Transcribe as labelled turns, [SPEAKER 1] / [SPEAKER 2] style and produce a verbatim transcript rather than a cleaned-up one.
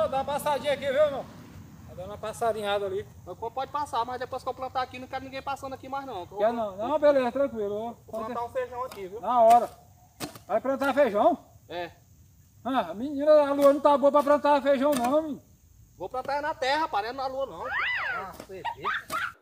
[SPEAKER 1] vou dar uma passadinha aqui, viu, irmão? Tá dando uma passadinhada ali.
[SPEAKER 2] Pode passar, mas depois que eu plantar aqui, não quero ninguém passando aqui mais não.
[SPEAKER 1] Quer não? Não, beleza, tranquilo.
[SPEAKER 2] Vou plantar um feijão aqui, viu?
[SPEAKER 1] Na hora. Vai plantar feijão?
[SPEAKER 2] É.
[SPEAKER 1] Ah, menina, a lua não tá boa pra plantar feijão não, menino.
[SPEAKER 2] Vou plantar na terra, rapaz, não é na lua não. Ah, você vê.